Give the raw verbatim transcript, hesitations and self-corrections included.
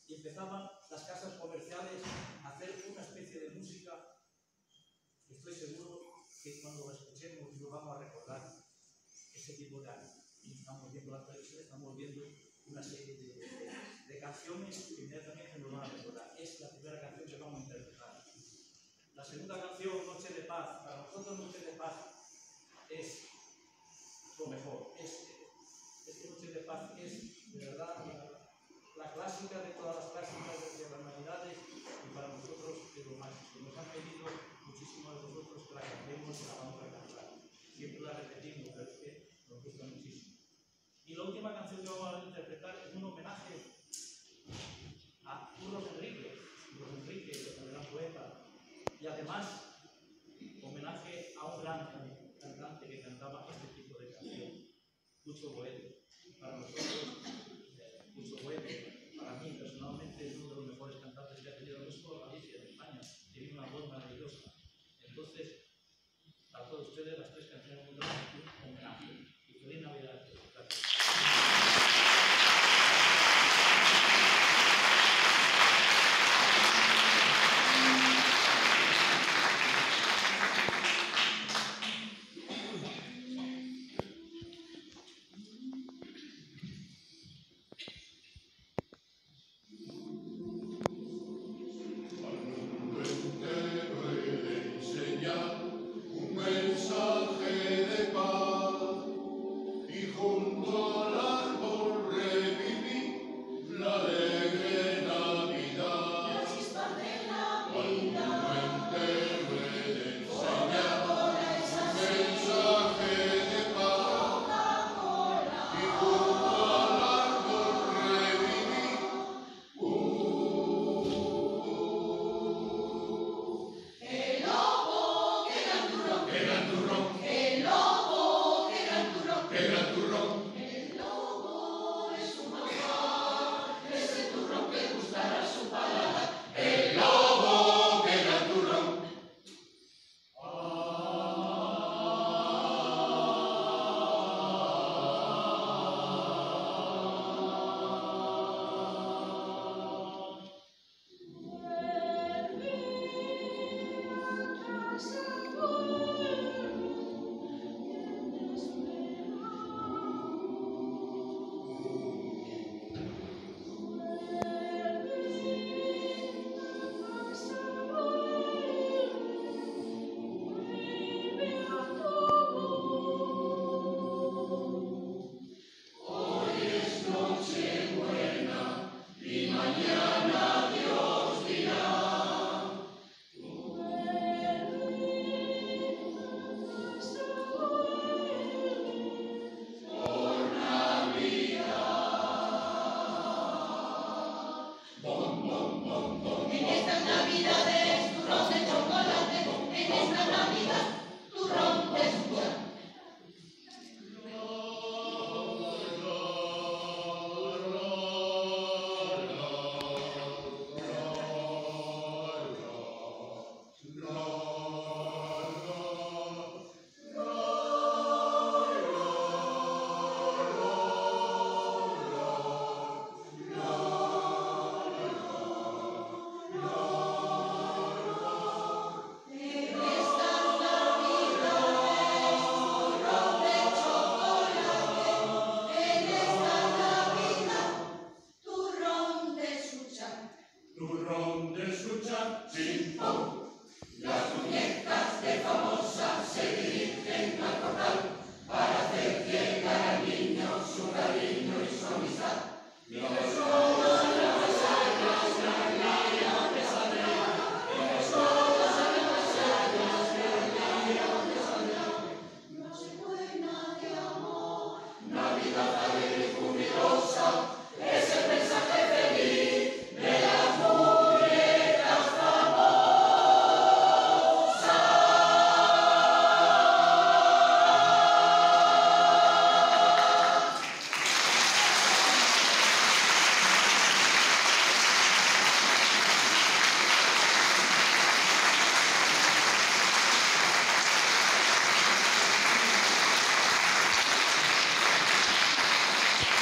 y empezaban las casas comerciales a hacer una especie de música que estoy seguro que cuando lo escuchemos nos vamos a recordar ese tipo de arte. Y estamos viendo la televisión, estamos viendo una serie de, de, de canciones que inmediatamente nos van a recordar. Es la primera canción que vamos a interpretar. La segunda canción, Noche de Paz, para nosotros Noche de Paz es lo mejor. Es, esta Noche de Paz es, de verdad, la, la clásica de todas las clásicas de las Navidades y para nosotros es lo máximo. Nos han pedido muchísimo de vosotros que la cantemos y la vamos a cantar. Siempre la repetimos, pero es que nos gusta muchísimo. Y la última canción que vamos a interpretar es un homenaje a Curros Enrique, Curros Enrique, el gran poeta, y además